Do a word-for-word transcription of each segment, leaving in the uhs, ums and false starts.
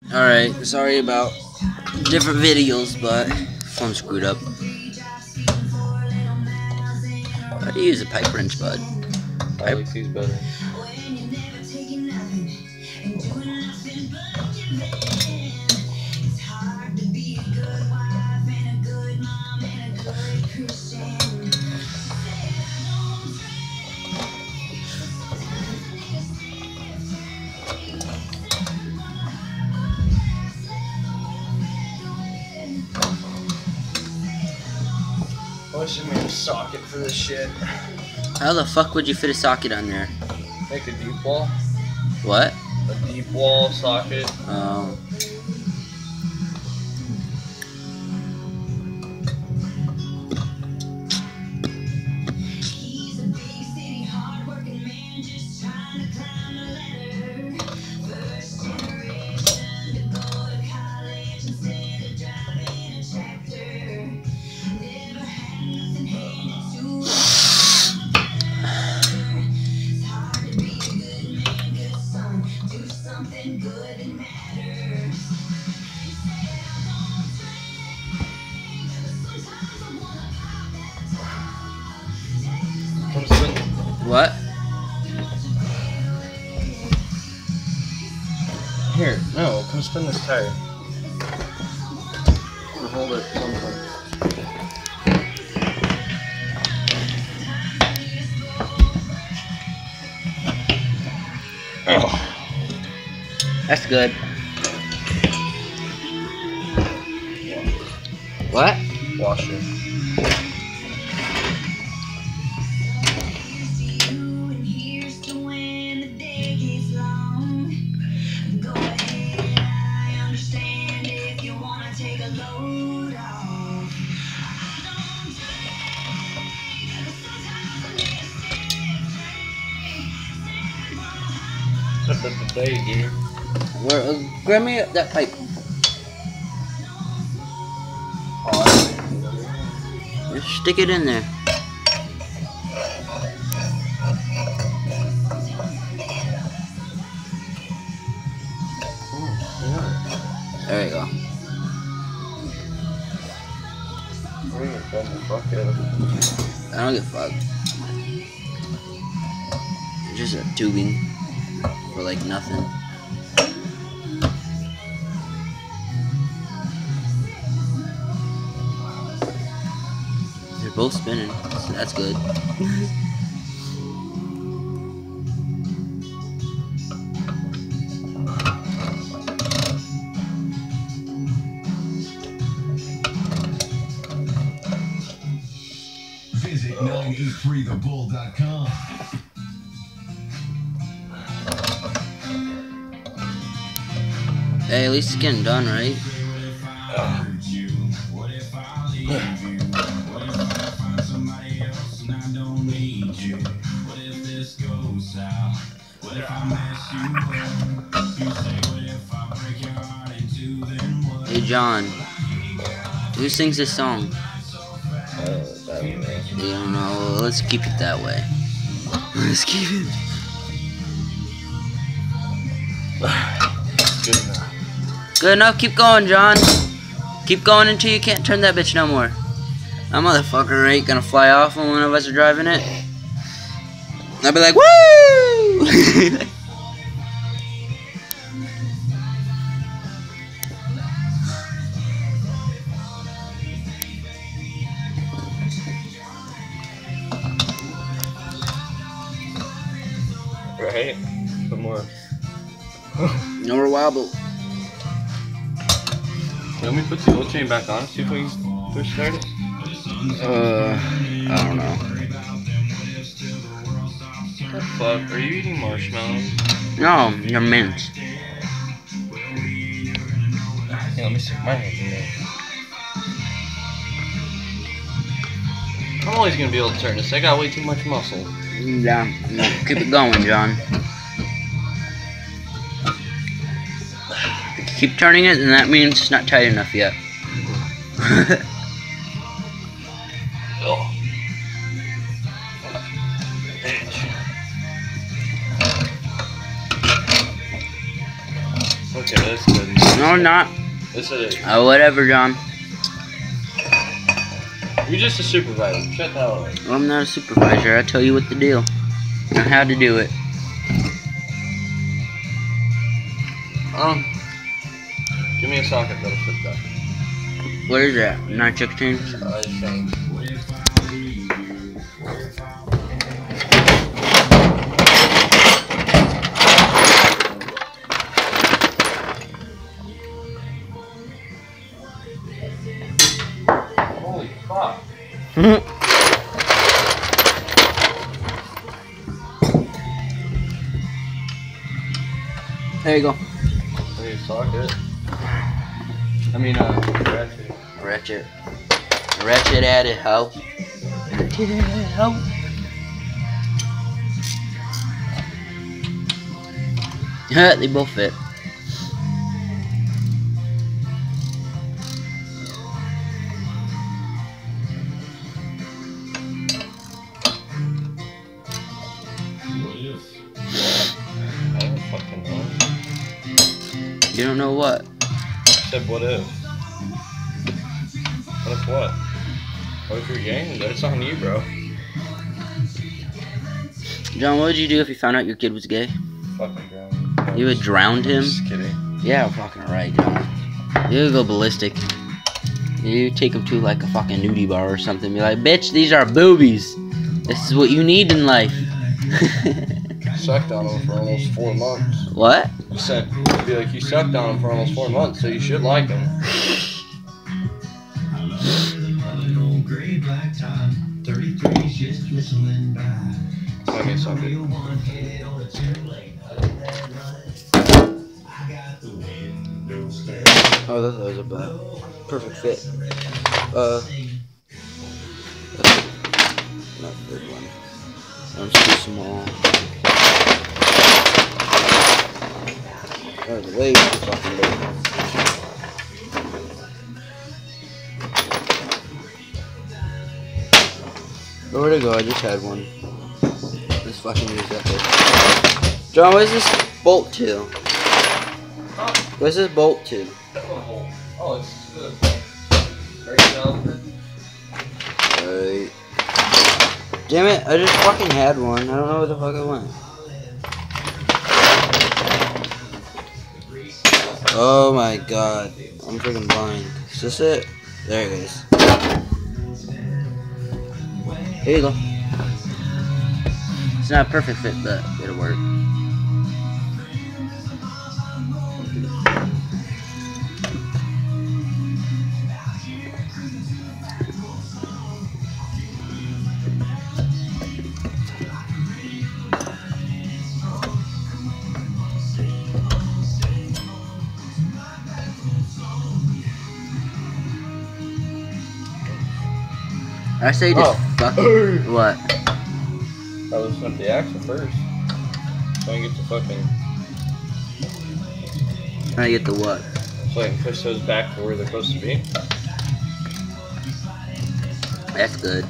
Alright, sorry about different videos, but phone screwed up. How do you use a pipe wrench, bud? I like these better. I should make a socket for this shit. How the fuck would you fit a socket on there? Make a deep wall. What? A deep wall socket. Um. What? Here, no, come spin this tire. Or hold it sometime. Oh. That's good. What? Wash it. That's the day, dude. Where? Uh, grab me that pipe. Just stick it in there. There you go. I don't give a fuck. It's just a tubing for like nothing. They're both spinning, so that's good. Visit nine eight three the bull dot com. Hey, at least it's getting done, right? Uh. Hey, John. Who sings this song? Uh, that one, You don't know. Let's keep it that way. Let's keep it. Good enough. Good enough. Keep going, John. Keep going until you can't turn that bitch no more. That motherfucker ain't gonna fly off when one of us are driving it. I'll be like, woo! Right? Some more. No more wobble. Let me put the oil chain back on, see if we can push start it. Uh, I don't know. What the fuck? Are you eating marshmallows? No, you're mint. Yeah, let me stick my hand in there. I'm always gonna be able to turn this. I got way too much muscle. Yeah, no, keep it going, John. If you keep turning it, then that means it's not tight enough yet. Oh. Okay, that's good. No, not. Yes, it is. Oh, whatever, John. You're just a supervisor. Shut the hell up. Well, I'm not a supervisor. I tell you what to do and how to do it. Um, give me a socket that'll fit that. What is that? nine sixteen? I think. Holy fuck. There you go. Need a socket. I mean, uh, ratchet. Ratchet. Ratchet at it, ho. Ratchet at it, ho. They both fit. I don't fucking know. You don't know what? I said, what if? What if what? What if you're gay? That's on you, bro. John, what would you do if you found out your kid was gay? Fucking drown. You would drown him? Just kidding. Yeah, fucking right, John. You would go ballistic. You take him to like a fucking nudie bar or something. Be like, bitch, these are boobies. This is what you need in life. Sucked on him for almost four months. What? You said, be like, you sucked on him for almost four months, so you should like him. Let me suck it. Oh, that was a bad. Perfect fit. Uh, not a good one. That was too small. That was way too fucking big. Where'd it go? I just had one. Let's fucking use that bitch. John, what is this bolt to? What's this bolt to? Oh, it's good. Right now. Alright. Damn it, I just fucking had one. I don't know where the fuck it went. Oh my god. I'm freaking blind. Is this it? There it is. Here you go. It's not a perfect fit, but it'll work. I say just Oh. fucking what? I was with the axle first. So I can get the fucking. Trying to get the what? So I can push those back to where they're supposed to be. That's good.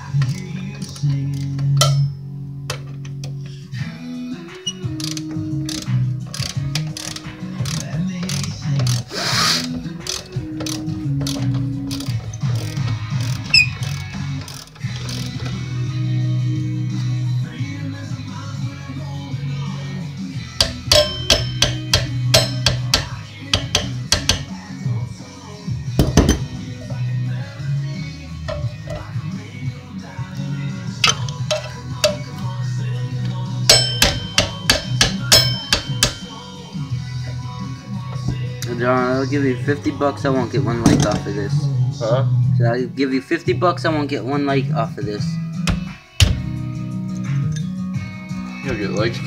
John, I'll give you fifty bucks. I won't get one like off of this. Huh? So I'll give you fifty bucks. I won't get one like off of this. You'll get likes.